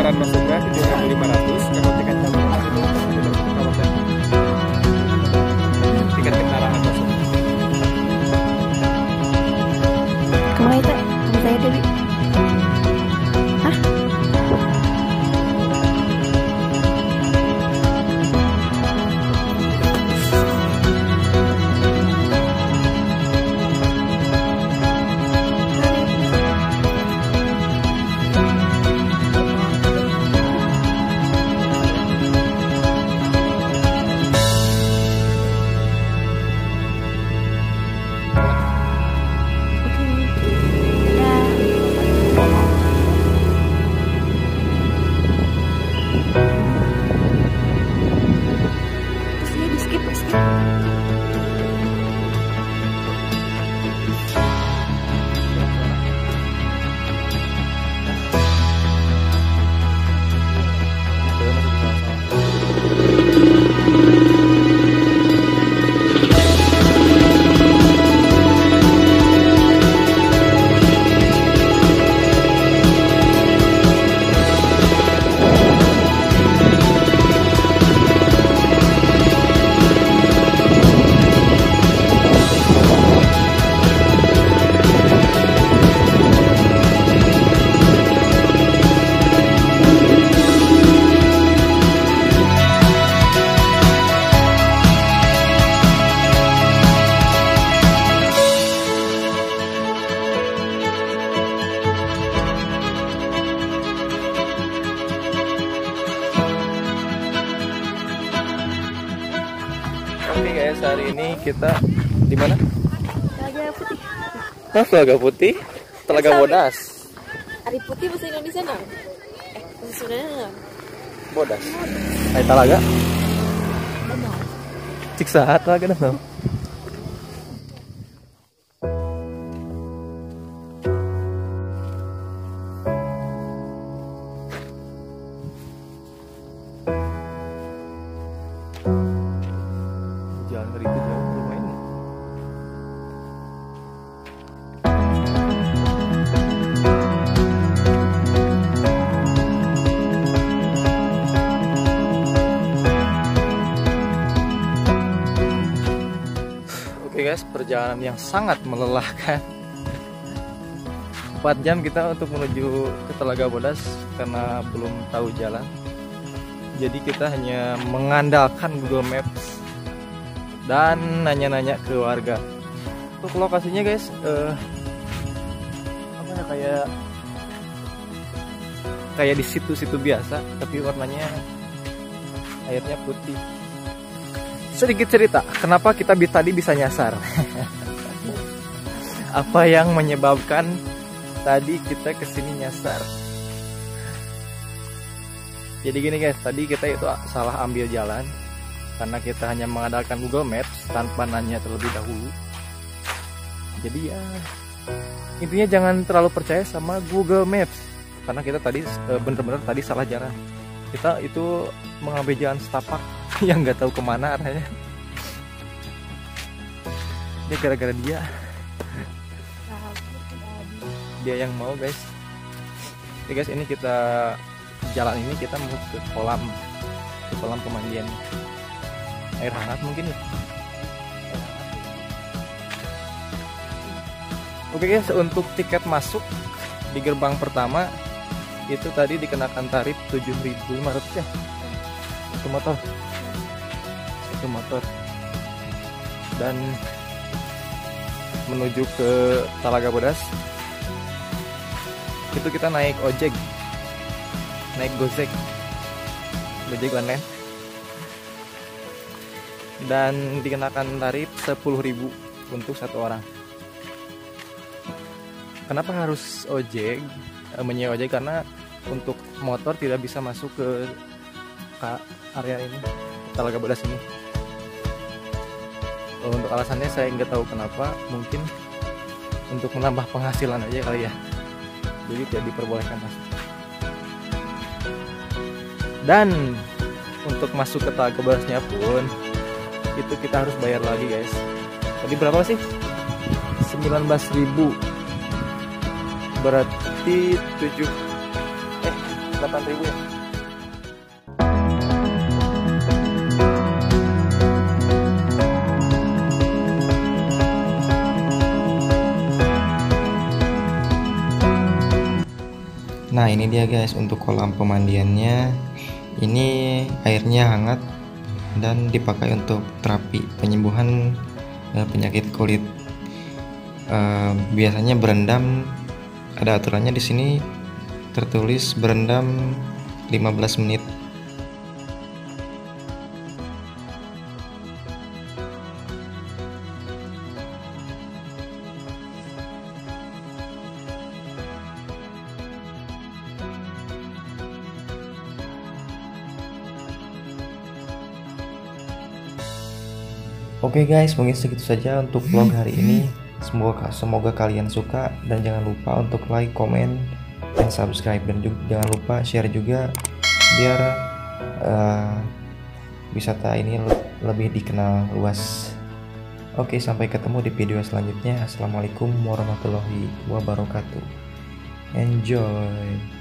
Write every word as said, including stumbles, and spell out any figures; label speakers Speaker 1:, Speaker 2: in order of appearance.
Speaker 1: perjalanan masuknya tujuh ribu lima ratus, kalau tiket cabang itu tiket kendaraan masuk.
Speaker 2: Kemana itu? Kamu saya Dewi. Hah?
Speaker 1: Oke guys, hari ini kita di mana?
Speaker 2: Telaga Putih.
Speaker 1: Nah, Telaga Putih, Telaga Bodas.
Speaker 2: Hari Putih bahasa Indonesia nang? Eh, bahasa Sundanya nang?
Speaker 1: Bodas. Hai Telaga. Cik sahat Telaga dah. Jalan dari itu jauh lumayan. Oke guys, perjalanan yang sangat melelahkan. empat jam kita untuk menuju ke Telaga Bodas karena belum tahu jalan. Jadi kita hanya mengandalkan Google Maps dan nanya-nanya ke warga. Untuk lokasinya guys, uh, apa ya, kayak kayak di situ-situ biasa, tapi warnanya airnya putih. Sedikit cerita, kenapa kita tadi bisa nyasar? Apa yang menyebabkan tadi kita kesini nyasar? Jadi gini guys, tadi kita itu salah ambil jalan karena kita hanya mengandalkan Google Maps tanpa nanya terlebih dahulu. Jadi ya intinya jangan terlalu percaya sama Google Maps karena kita tadi bener-bener tadi salah jalan. Kita itu mengambil jalan setapak yang nggak tahu kemana arahnya. Ini gara-gara dia. Dia yang mau guys. Oke guys, ini kita jalan ini kita mau ke kolam, ke kolam pemandian air hangat mungkin ya. Oke guys, untuk tiket masuk di gerbang pertama itu tadi dikenakan tarif tujuh ribu lima ratus ya. Satu motor. Satu motor. Dan menuju ke Telaga Bodas itu kita naik ojek. Naik Gojek. Gojek online. Dan dikenakan tarif sepuluh ribu untuk satu orang. Kenapa harus ojek, e, menyewa ojek? Karena untuk motor tidak bisa masuk ke, ke area ini, Telaga Bodas ini. Untuk alasannya saya nggak tahu kenapa, mungkin untuk menambah penghasilan aja kali ya. Jadi tidak diperbolehkan masuk. Dan untuk masuk ke Telaga Bodasnya pun itu kita harus bayar lagi guys. Tadi berapa sih? sembilan belas ribu. Berarti tujuh eh delapan ribu ya.
Speaker 3: Nah ini dia guys untuk kolam pemandiannya. Ini airnya hangat dan dipakai untuk terapi penyembuhan eh, penyakit kulit. Eh, biasanya berendam, ada aturannya di sini tertulis berendam lima belas menit. Oke guys, mungkin segitu saja untuk vlog hari ini. Semoga semoga kalian suka dan jangan lupa untuk like, komen, dan subscribe, dan juga jangan lupa share juga biar uh, wisata ini lebih dikenal luas. Oke, sampai ketemu di video selanjutnya. Assalamualaikum warahmatullahi wabarakatuh. Enjoy.